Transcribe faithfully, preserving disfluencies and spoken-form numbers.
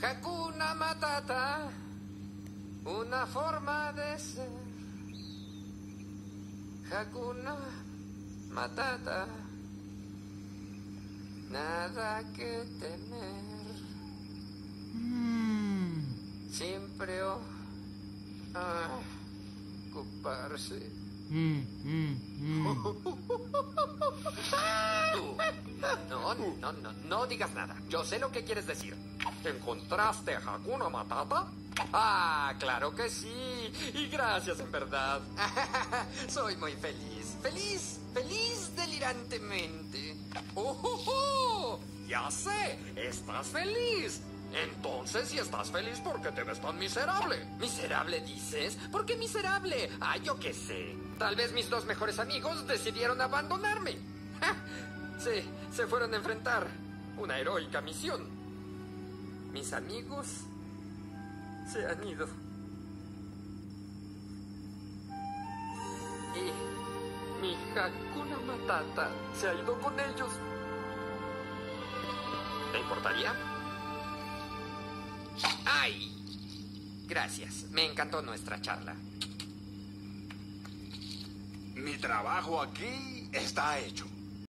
Hakuna Matata, una forma de ser. Hakuna Matata, nada que temer. Mm. Siempre o ah, ocuparse. Mm, mm, mm. Tú. No, no, no, no digas nada. Yo sé lo que quieres decir. ¿Encontraste a Hakuna Matata? Ah, claro que sí. Y gracias, en verdad. Soy muy feliz. Feliz, feliz delirantemente. ¡Oh, oh, oh! Ya sé, estás feliz. Entonces, si estás feliz, ¿por qué te ves tan miserable? ¿Miserable dices? ¿Por qué miserable? Ah, yo qué sé. Tal vez mis dos mejores amigos decidieron abandonarme. Sí, se fueron a enfrentar una heroica misión. Mis amigos se han ido. Y mi Hakuna Matata se ha ido con ellos. ¿Te importaría? ¡Ay! Gracias, me encantó nuestra charla. Mi trabajo aquí está hecho.